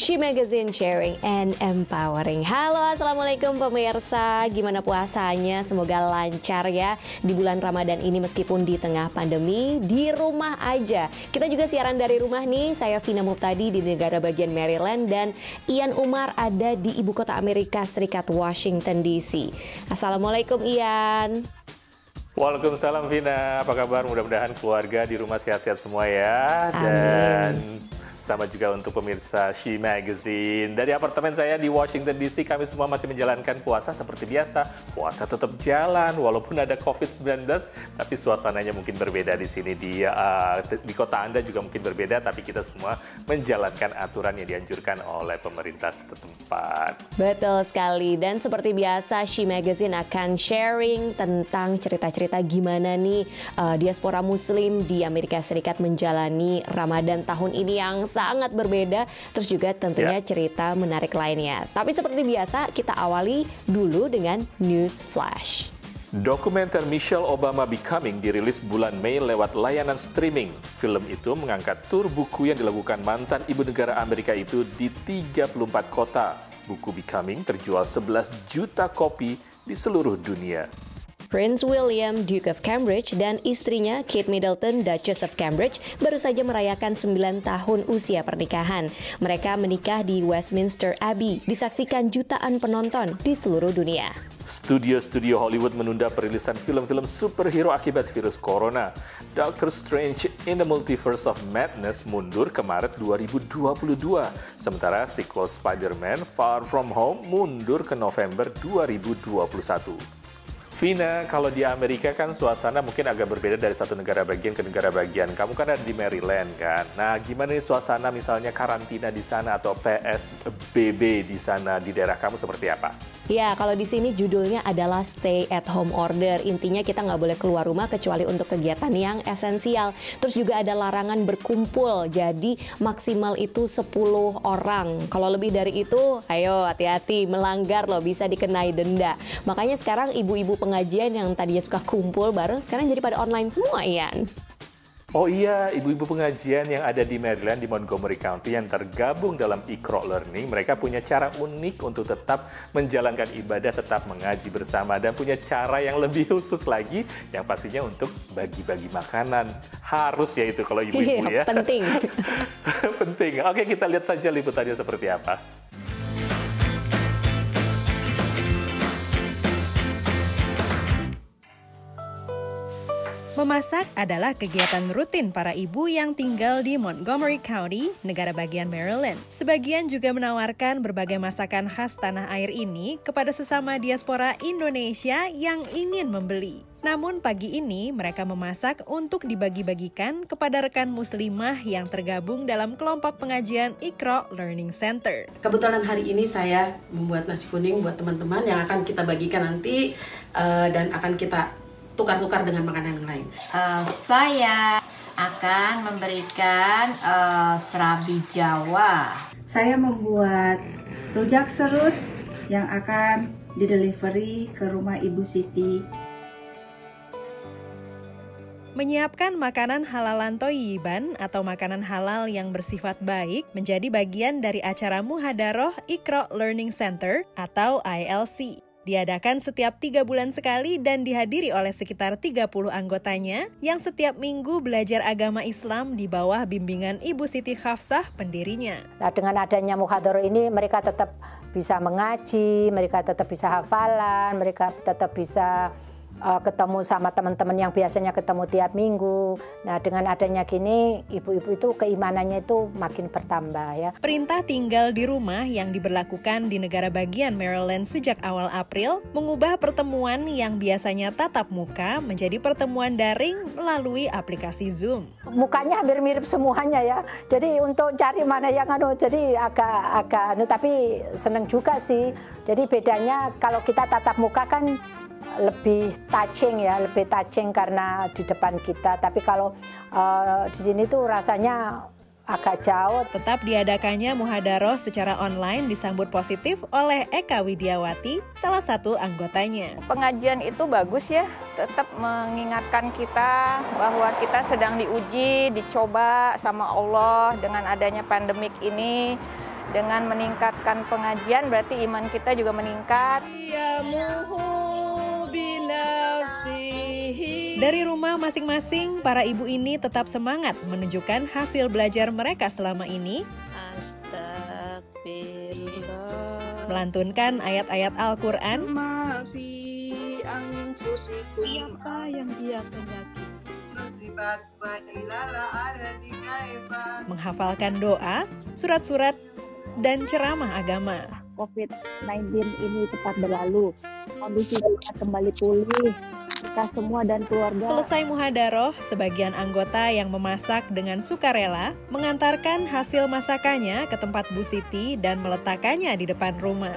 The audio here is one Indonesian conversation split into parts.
She Magazine, sharing and empowering. Halo, assalamualaikum pemirsa. Gimana puasanya? Semoga lancar ya di bulan Ramadan ini meskipun di tengah pandemi, di rumah aja. Kita juga siaran dari rumah nih. Saya Vina Muptadi di negara bagian Maryland dan Ian Umar ada di ibu kota Amerika Serikat, Washington DC. Assalamualaikum Ian. Waalaikumsalam Vina, apa kabar? Mudah-mudahan keluarga di rumah sehat-sehat semua ya. Amin. Dan sama juga untuk pemirsa She Magazine. Dari apartemen saya di Washington DC, kami semua masih menjalankan puasa seperti biasa. Puasa tetap jalan walaupun ada COVID-19, tapi suasananya mungkin berbeda di sini. Di kota Anda juga mungkin berbeda, tapi kita semua menjalankan aturan yang dianjurkan oleh pemerintah setempat. Betul sekali, dan seperti biasa She Magazine akan sharing tentang cerita-cerita gimana nih diaspora muslim di Amerika Serikat menjalani Ramadan tahun ini yang sangat berbeda, terus juga tentunya cerita menarik lainnya. Tapi seperti biasa kita awali dulu dengan News Flash. Dokumenter Michelle Obama Becoming dirilis bulan Mei lewat layanan streaming. Film itu mengangkat tur buku yang dilakukan mantan ibu negara Amerika itu di 34 kota. Buku Becoming terjual 11 juta kopi di seluruh dunia. Prince William, Duke of Cambridge, dan istrinya Kate Middleton, Duchess of Cambridge, baru saja merayakan 9 tahun usia pernikahan. Mereka menikah di Westminster Abbey, disaksikan jutaan penonton di seluruh dunia. Studio-studio Hollywood menunda perilisan film-film superhero akibat virus corona. Doctor Strange in the Multiverse of Madness mundur ke Maret 2022. Sementara sequel Spider-Man Far From Home mundur ke November 2021. Vina, kalau di Amerika kan suasana mungkin agak berbeda dari satu negara bagian ke negara bagian. Kamu kan ada di Maryland kan? Nah, gimana nih suasana misalnya karantina di sana atau PSBB di sana, di daerah kamu seperti apa? Ya, kalau di sini judulnya adalah Stay at Home Order. Intinya kita nggak boleh keluar rumah kecuali untuk kegiatan yang esensial. Terus juga ada larangan berkumpul, jadi maksimal itu 10 orang. Kalau lebih dari itu, ayo hati-hati, melanggar loh, bisa dikenai denda. Makanya sekarang ibu-ibu pengajian yang tadinya suka kumpul bareng, sekarang jadi pada online semua, Ian. Oh iya, ibu-ibu pengajian yang ada di Maryland, di Montgomery County yang tergabung dalam Iqra Learning, mereka punya cara unik untuk tetap menjalankan ibadah, tetap mengaji bersama, dan punya cara yang lebih khusus lagi, yang pastinya untuk bagi-bagi makanan. Harus ya itu kalau ibu-ibu ya. Penting. Penting. Oke, kita lihat saja liputannya seperti apa. Memasak adalah kegiatan rutin para ibu yang tinggal di Montgomery County, negara bagian Maryland. Sebagian juga menawarkan berbagai masakan khas tanah air ini kepada sesama diaspora Indonesia yang ingin membeli. Namun pagi ini mereka memasak untuk dibagi-bagikan kepada rekan muslimah yang tergabung dalam kelompok pengajian Iqra Learning Center. Kebetulan hari ini saya membuat nasi kuning buat teman-teman yang akan kita bagikan nanti dan akan kita tukar-tukar dengan makanan yang lain. Saya akan memberikan serabi Jawa. Saya membuat rujak serut yang akan didelivery ke rumah Ibu Siti. Menyiapkan makanan halalan toyiban atau makanan halal yang bersifat baik menjadi bagian dari acara Muhadaroh Iqra Learning Center atau ILC. Diadakan setiap 3 bulan sekali dan dihadiri oleh sekitar 30 anggotanya yang setiap minggu belajar agama Islam di bawah bimbingan Ibu Siti Hafsah, pendirinya. Nah, dengan adanya muhadharah ini mereka tetap bisa mengaji, mereka tetap bisa hafalan, mereka tetap bisa ketemu sama teman-teman yang biasanya ketemu tiap minggu. Nah, dengan adanya gini, ibu-ibu itu keimanannya itu makin bertambah ya. Perintah tinggal di rumah yang diberlakukan di negara bagian Maryland sejak awal April mengubah pertemuan yang biasanya tatap muka menjadi pertemuan daring melalui aplikasi Zoom. Mukanya hampir mirip semuanya ya. Jadi untuk cari mana yang jadi agak tapi seneng juga sih. Jadi bedanya kalau kita tatap muka kan lebih touching karena di depan kita. Tapi kalau di sini tuh rasanya agak jauh. Tetap diadakannya Muhadaroh secara online disambut positif oleh Eka Widiawati, salah satu anggotanya. Pengajian itu bagus ya, tetap mengingatkan kita bahwa kita sedang diuji, dicoba sama Allah dengan adanya pandemik ini. Dengan meningkatkan pengajian berarti iman kita juga meningkat. Dari rumah masing-masing, para ibu ini tetap semangat menunjukkan hasil belajar mereka selama ini. Melantunkan ayat-ayat Al-Quran. Siapa yang dia kehendaki? Menghafalkan doa, surat-surat, dan ceramah agama. COVID-19 ini cepat berlalu, kondisi kita kembali pulih, kita semua dan keluarga. Selesai muhadaroh, sebagian anggota yang memasak dengan sukarela mengantarkan hasil masakannya ke tempat Bu Siti dan meletakkannya di depan rumah.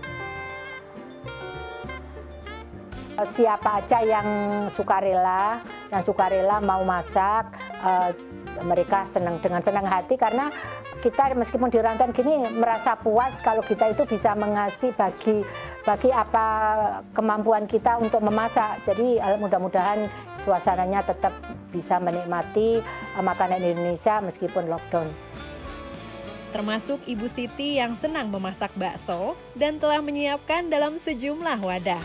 Siapa aja yang sukarela mau masak, mereka senang dengan senang hati karena kita meskipun di rantauan gini merasa puas kalau kita itu bisa mengasih bagi apa kemampuan kita untuk memasak. Jadi mudah-mudahan suasananya tetap bisa menikmati makanan Indonesia meskipun lockdown. Termasuk Ibu Siti yang senang memasak bakso dan telah menyiapkan dalam sejumlah wadah.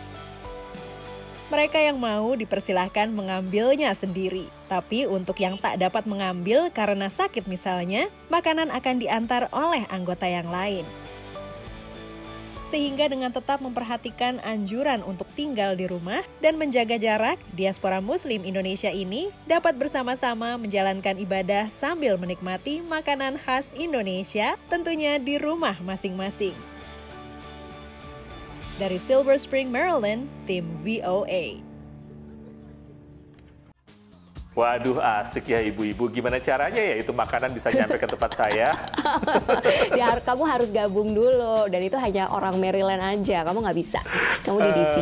Mereka yang mau dipersilahkan mengambilnya sendiri. Tapi untuk yang tak dapat mengambil karena sakit misalnya, makanan akan diantar oleh anggota yang lain. Sehingga dengan tetap memperhatikan anjuran untuk tinggal di rumah dan menjaga jarak, diaspora Muslim Indonesia ini dapat bersama-sama menjalankan ibadah sambil menikmati makanan khas Indonesia, tentunya di rumah masing-masing. Dari Silver Spring, Maryland, tim VOA. Waduh, asik ya ibu-ibu. Gimana caranya ya itu makanan bisa nyampe ke tempat saya? Ya, kamu harus gabung dulu. Dan itu hanya orang Maryland aja. Kamu nggak bisa. Kamu di DC.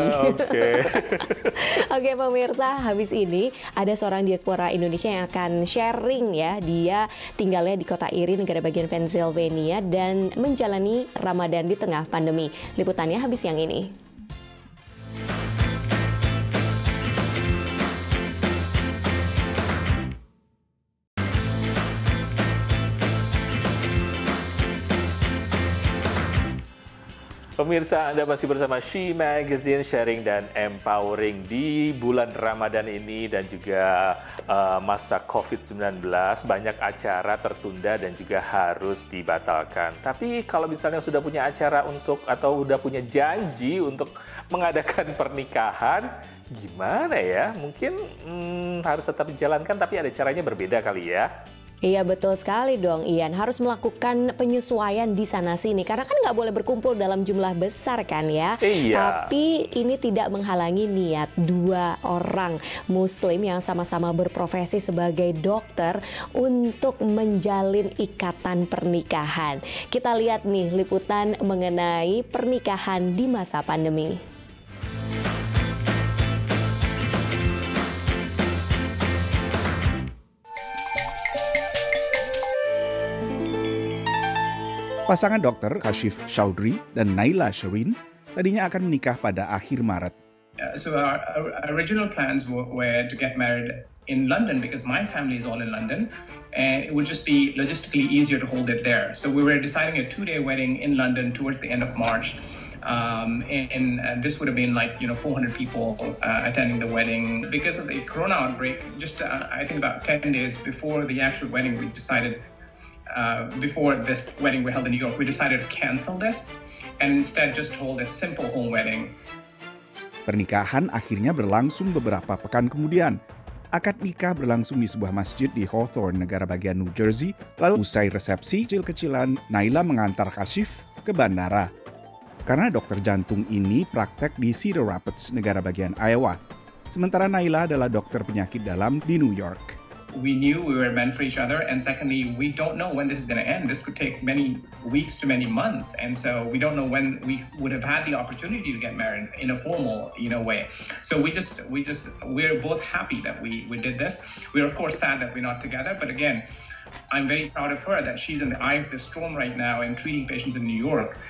Oke, pemirsa. Habis ini ada seorang diaspora Indonesia yang akan sharing ya. Dia tinggalnya di kota Erie, negara bagian Pennsylvania. Dan menjalani Ramadan di tengah pandemi. Liputannya habis yang ini. Pemirsa, Anda masih bersama She Magazine, sharing dan empowering di bulan Ramadan ini dan juga masa COVID-19. Banyak acara tertunda dan juga harus dibatalkan. Tapi kalau misalnya sudah punya acara atau sudah punya janji untuk mengadakan pernikahan, gimana ya? Mungkin harus tetap dijalankan tapi ada caranya berbeda kali ya. Iya, betul sekali dong, Ian. Harus melakukan penyesuaian di sana-sini. Karena kan nggak boleh berkumpul dalam jumlah besar kan ya. Iya. Tapi ini tidak menghalangi niat dua orang Muslim yang sama-sama berprofesi sebagai dokter untuk menjalin ikatan pernikahan. Kita lihat nih liputan mengenai pernikahan di masa pandemi. Pasangan dokter Kashif Chowdhury dan Naila Shereen tadinya akan menikah pada akhir Maret. So our original plans were to get married in London because my family is all in London and it would just be logistically easier to hold it there. So we were deciding a 2-day wedding in London towards the end of March. And this would have been like 400 people attending the wedding. Because of the corona outbreak, just I think about 10 days before the actual wedding, we decided before this wedding we held in New York, we decided to cancel this and instead just hold a simple home wedding. Pernikahan akhirnya berlangsung beberapa pekan kemudian. Akad nikah berlangsung di sebuah masjid di Hawthorne, negara bagian New Jersey. Lalu usai resepsi kecil-kecilan, Naila mengantar Kashif ke bandara. Karena dokter jantung ini praktek di Cedar Rapids, negara bagian Iowa. Sementara Naila adalah dokter penyakit dalam di New York. We knew we were meant for each other, and secondly, we don't know when this is going to end. This could take many weeks to many months, and so we don't know when we would have had the opportunity to get married in a formal, way. So we're both happy that we did this. We're of course sad that we're not together, but again, I'm very proud of her that she's in the eye of the storm right now and treating patients in New York,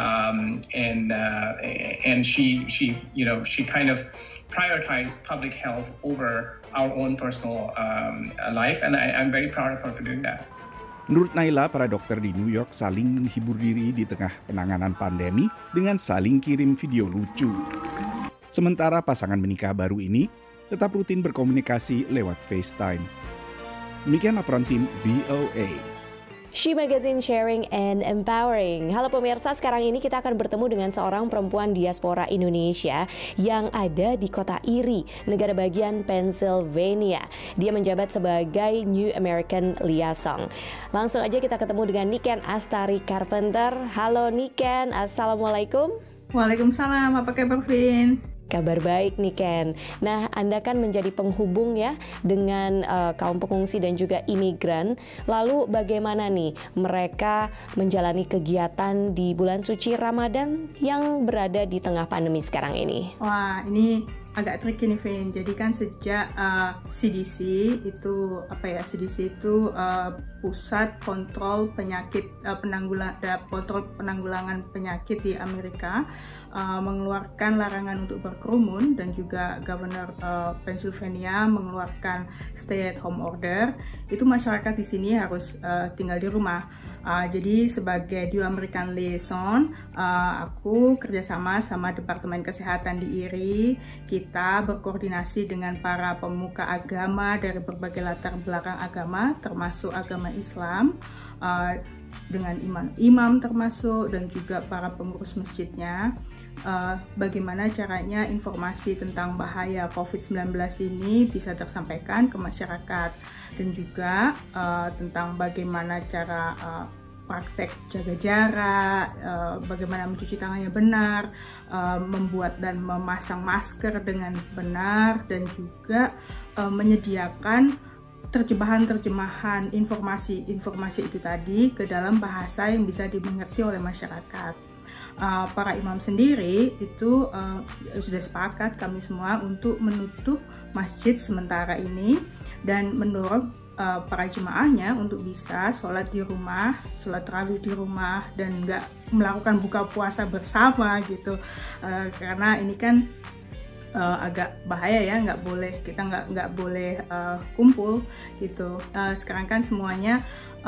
and she kind of prioritized public health over our own personal life, and I'm very proud of her for doing that. Menurut Naila, para dokter di New York saling menghibur diri di tengah penanganan pandemi dengan saling kirim video lucu. Sementara pasangan menikah baru ini tetap rutin berkomunikasi lewat FaceTime. Demikian laporan tim VOA. She Magazine, sharing and empowering. Halo pemirsa, sekarang ini kita akan bertemu dengan seorang perempuan diaspora Indonesia yang ada di kota Erie, negara bagian Pennsylvania. Dia menjabat sebagai New American Liaison. Langsung aja kita ketemu dengan Niken Astari Carpenter. Halo Niken, Assalamualaikum. Waalaikumsalam, apa kabar Vin? Kabar baik nih Ken. Nah, Anda kan menjadi penghubung ya dengan kaum pengungsi dan juga imigran. Lalu bagaimana nih mereka menjalani kegiatan di bulan suci Ramadan yang berada di tengah pandemi sekarang ini? Wah, ini agak tricky nih Vin. Jadi kan sejak CDC itu CDC itu pusat kontrol penyakit penanggulangan penyakit di Amerika mengeluarkan larangan untuk berkerumun, dan juga Governor Pennsylvania mengeluarkan stay at home order. Itu masyarakat di sini harus tinggal di rumah. Jadi sebagai New American Liaison, aku kerjasama sama Departemen Kesehatan di Erie. Kita berkoordinasi dengan para pemuka agama dari berbagai latar belakang agama, termasuk agama Islam, dengan imam termasuk, dan juga para pengurus masjidnya. Bagaimana caranya informasi tentang bahaya COVID-19 ini bisa tersampaikan ke masyarakat, dan juga tentang bagaimana cara praktek jaga jarak, bagaimana mencuci tangannya benar, membuat dan memasang masker dengan benar, dan juga menyediakan terjemahan informasi itu tadi ke dalam bahasa yang bisa dimengerti oleh masyarakat. Para imam sendiri itu sudah sepakat kami semua untuk menutup masjid sementara ini dan mendorong para jemaahnya untuk bisa sholat di rumah, sholat tarawih di rumah, dan nggak melakukan buka puasa bersama gitu, karena ini kan agak bahaya ya, kita nggak boleh kumpul gitu. Sekarang kan semuanya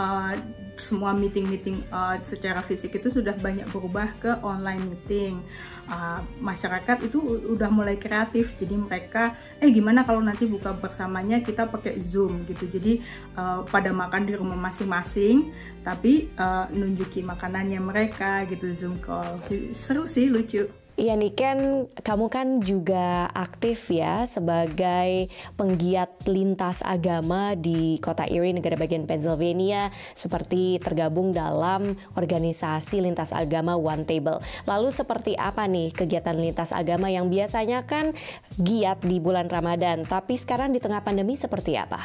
semua meeting secara fisik itu sudah banyak berubah ke online meeting. Masyarakat itu udah mulai kreatif, jadi mereka gimana kalau nanti buka bersamanya kita pakai Zoom gitu. Jadi pada makan di rumah masing-masing, tapi nunjukin makanannya mereka gitu, Zoom call. Seru sih, lucu. Iya Niken, kamu kan juga aktif ya sebagai penggiat lintas agama di kota Erie, negara bagian Pennsylvania, seperti tergabung dalam organisasi lintas agama One Table. Lalu seperti apa nih kegiatan lintas agama yang biasanya kan giat di bulan Ramadan, tapi sekarang di tengah pandemi seperti apa?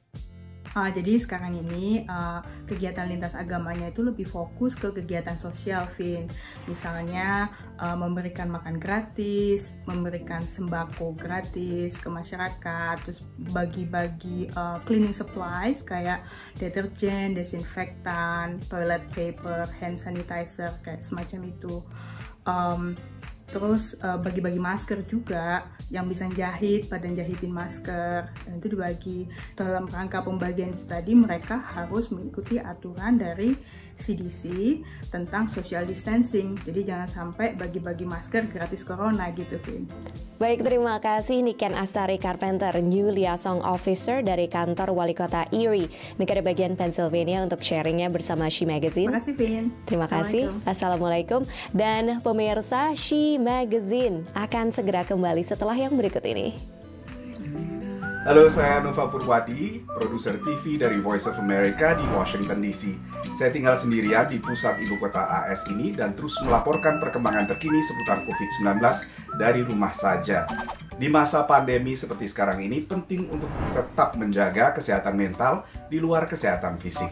Jadi sekarang ini kegiatan lintas agamanya itu lebih fokus ke kegiatan sosial, Vin. Misalnya memberikan makan gratis, memberikan sembako gratis ke masyarakat, terus bagi-bagi cleaning supplies kayak deterjen, desinfektan, toilet paper, hand sanitizer, kayak semacam itu. Terus bagi-bagi masker juga, yang bisa jahit, pada jahitin masker, dan itu dibagi. Dalam rangka pembagian itu tadi, mereka harus mengikuti aturan dari CDC tentang social distancing. Jadi jangan sampai bagi-bagi masker gratis corona gitu, Vin. Baik, terima kasih Niken Astari Carpenter, New Liaison Officer dari kantor Wali Kota Erie, negara bagian Pennsylvania, untuk sharingnya bersama She Magazine. Terima kasih, Vin. Terima kasih. Assalamualaikum. Dan pemirsa, She Magazine akan segera kembali setelah yang berikut ini. Halo, saya Nova Purwadi, produser TV dari Voice of America di Washington DC. Saya tinggal sendirian di pusat ibu kota AS ini dan terus melaporkan perkembangan terkini seputar COVID-19 dari rumah saja. Di masa pandemi seperti sekarang ini, penting untuk tetap menjaga kesehatan mental di luar kesehatan fisik.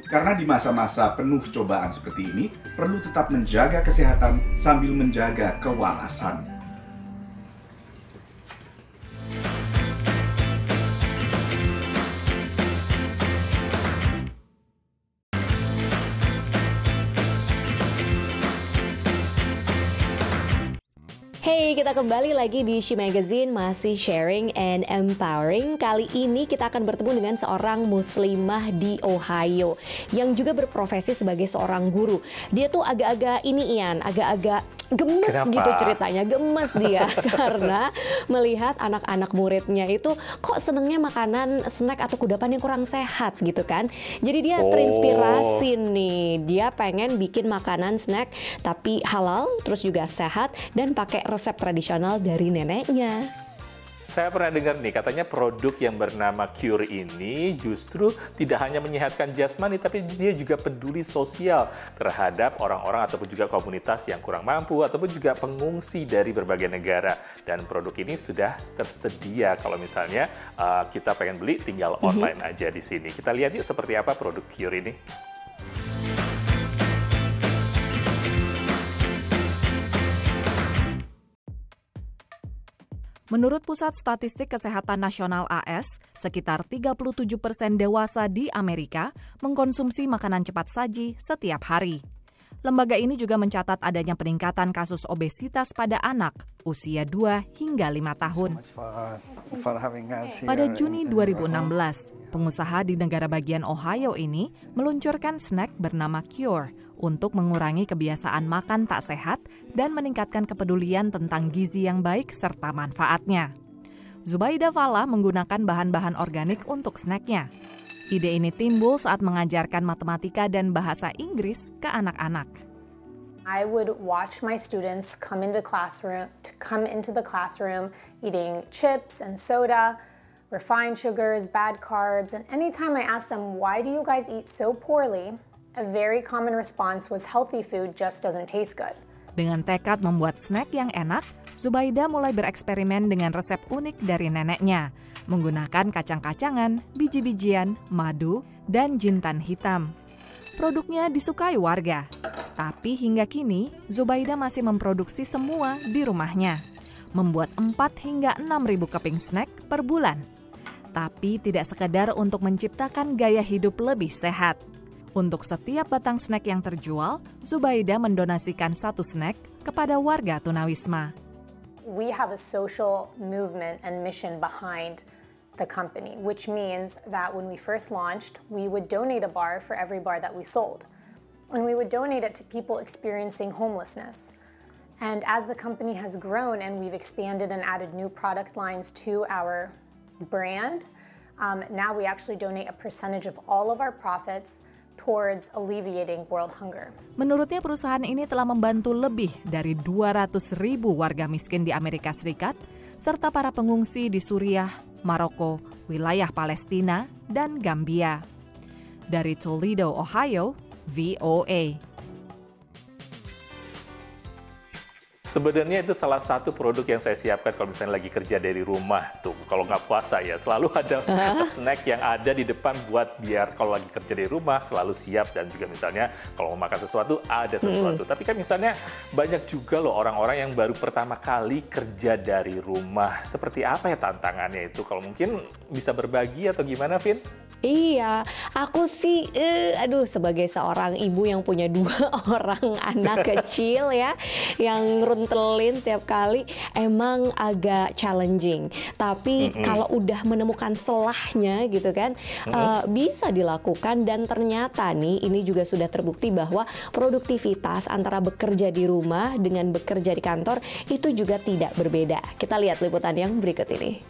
Karena di masa-masa penuh cobaan seperti ini, perlu tetap menjaga kesehatan sambil menjaga kewarasan. Hey, kita kembali lagi di She Magazine, masih sharing and empowering. Kali ini kita akan bertemu dengan seorang muslimah di Ohio yang juga berprofesi sebagai seorang guru. Dia tuh agak-agak agak-agak gemes. Kenapa? Gitu ceritanya, gemes dia karena melihat anak-anak muridnya itu kok senengnya makanan snack atau kudapan yang kurang sehat gitu kan. Jadi dia terinspirasi nih, dia pengen bikin makanan snack tapi halal, terus juga sehat dan pakai resep tradisional dari neneknya. Saya pernah dengar nih, katanya produk yang bernama Cure ini justru tidak hanya menyehatkan jasmani, tapi dia juga peduli sosial terhadap orang-orang ataupun juga komunitas yang kurang mampu ataupun juga pengungsi dari berbagai negara. Dan produk ini sudah tersedia kalau misalnya kita pengen beli, tinggal online aja di sini. Kita lihat yuk seperti apa produk Cure ini. Menurut Pusat Statistik Kesehatan Nasional AS, sekitar 37% dewasa di Amerika mengkonsumsi makanan cepat saji setiap hari. Lembaga ini juga mencatat adanya peningkatan kasus obesitas pada anak usia 2 hingga 5 tahun. Pada Juni 2016, pengusaha di negara bagian Ohio ini meluncurkan snack bernama Cure untuk mengurangi kebiasaan makan tak sehat dan meningkatkan kepedulian tentang gizi yang baik serta manfaatnya. Zubaida Fala menggunakan bahan-bahan organik untuk snacknya. Ide ini timbul saat mengajarkan matematika dan bahasa Inggris ke anak-anak. I would watch my students come into the classroom eating chips and soda, refined sugars, bad carbs, and anytime I asked them, why do you guys eat so poorly? A very common response was healthy food just doesn't taste good. Dengan tekad membuat snack yang enak, Zubaida mulai bereksperimen dengan resep unik dari neneknya, menggunakan kacang-kacangan, biji-bijian, madu, dan jintan hitam. Produknya disukai warga, tapi hingga kini Zubaida masih memproduksi semua di rumahnya, membuat 4 hingga 6.000 keping snack per bulan. Tapi tidak sekedar untuk menciptakan gaya hidup lebih sehat. Untuk setiap batang snack yang terjual, Zubaida mendonasikan 1 snack kepada warga tunawisma. We have a social movement and mission behind the company, which means that when we first launched, we would donate a bar for every bar that we sold. And we would donate it to people experiencing homelessness. And as the company has grown and we've expanded and added new product lines to our brand, now we actually donate a percentage of all of our profits towards alleviating world hunger. Menurutnya perusahaan ini telah membantu lebih dari 200.000 warga miskin di Amerika Serikat, serta para pengungsi di Suriah, Maroko, wilayah Palestina, dan Gambia. Dari Toledo, Ohio, VOA. Sebenarnya itu salah satu produk yang saya siapkan kalau misalnya lagi kerja dari rumah tuh. Kalau nggak puasa ya, selalu ada snack yang ada di depan buat biar kalau lagi kerja dari rumah selalu siap dan juga misalnya kalau mau makan sesuatu ada sesuatu. Tapi kan misalnya banyak juga loh orang-orang yang baru pertama kali kerja dari rumah. Seperti apa ya tantangannya itu? Kalau mungkin bisa berbagi atau gimana, Vin? Iya, aku sih, sebagai seorang ibu yang punya 2 orang anak kecil ya, yang runtelin setiap kali, emang agak challenging. Tapi kalau udah menemukan selahnya gitu kan, bisa dilakukan dan ternyata nih ini juga sudah terbukti bahwa produktivitas antara bekerja di rumah dengan bekerja di kantor itu juga tidak berbeda. Kita lihat liputan yang berikut ini.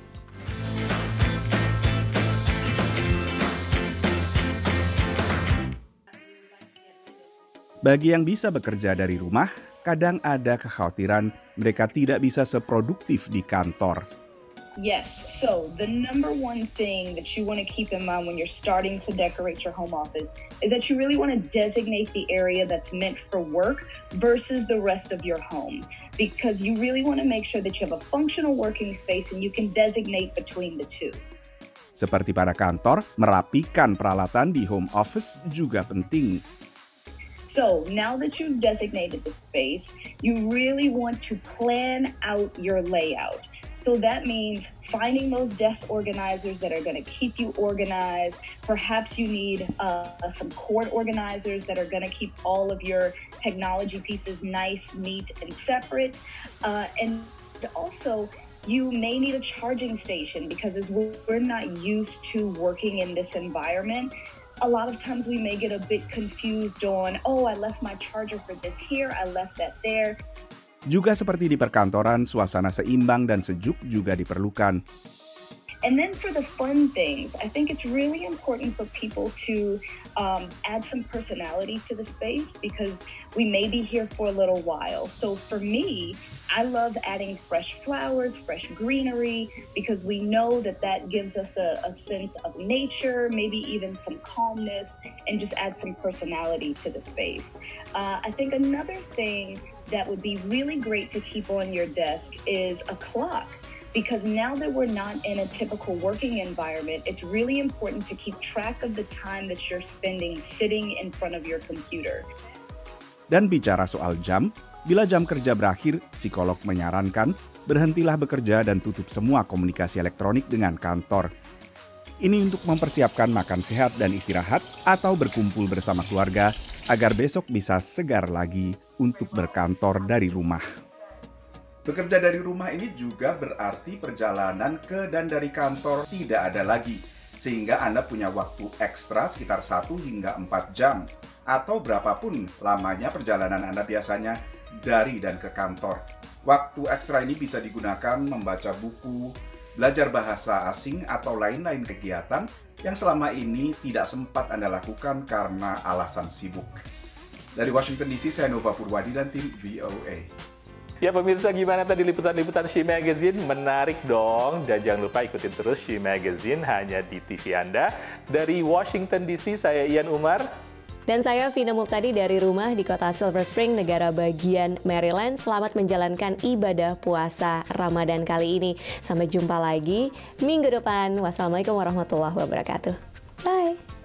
Bagi yang bisa bekerja dari rumah, kadang ada kekhawatiran mereka tidak bisa seproduktif di kantor. Yes, so the number one thing that you want to keep in mind when you're starting to decorate your home office is that you really want to designate the area that's meant for work versus the rest of your home. Because you really want to make sure that you have a functional working space and you can designate between the two. Seperti pada kantor, merapikan peralatan di home office juga penting. So now that you've designated the space, you really want to plan out your layout. So that means finding those desk organizers that are going to keep you organized. Perhaps you need some cord organizers that are going to keep all of your technology pieces nice, neat, and separate. And also, you may need a charging station because as we're not used to working in this environment, a lot of times we may get a bit confused on, oh, I left my charger for this here, I left that there. Juga seperti di perkantoran, suasana seimbang dan sejuk juga diperlukan. And then for the fun things, I think it's really important for people to add some personality to the space because we may be here for a little while. So for me, I love adding fresh flowers, fresh greenery, because we know that that gives us a sense of nature, maybe even some calmness, and just add some personality to the space. I think another thing that would be really great to keep on your desk is a clock. Because now that we're not in a typical working environment, it's really important to keep track of the time that you're spending sitting in front of your computer. Dan bicara soal jam, bila jam kerja berakhir, psikolog menyarankan berhentilah bekerja dan tutup semua komunikasi elektronik dengan kantor. Ini untuk mempersiapkan makan sehat dan istirahat atau berkumpul bersama keluarga agar besok bisa segar lagi untuk berkantor dari rumah. Bekerja dari rumah ini juga berarti perjalanan ke dan dari kantor tidak ada lagi, sehingga Anda punya waktu ekstra sekitar 1 hingga 4 jam, atau berapapun lamanya perjalanan Anda biasanya dari dan ke kantor. Waktu ekstra ini bisa digunakan membaca buku, belajar bahasa asing, atau lain-lain kegiatan yang selama ini tidak sempat Anda lakukan karena alasan sibuk. Dari Washington DC, saya Nova Purwadi dan tim VOA. Ya pemirsa, gimana tadi liputan-liputan She Magazine? Menarik dong. Dan jangan lupa ikutin terus She Magazine hanya di TV Anda. Dari Washington DC, saya Ian Umar. Dan saya Vina Muptadi dari rumah di kota Silver Spring, negara bagian Maryland. Selamat menjalankan ibadah puasa Ramadan kali ini. Sampai jumpa lagi minggu depan. Wassalamualaikum warahmatullahi wabarakatuh. Bye.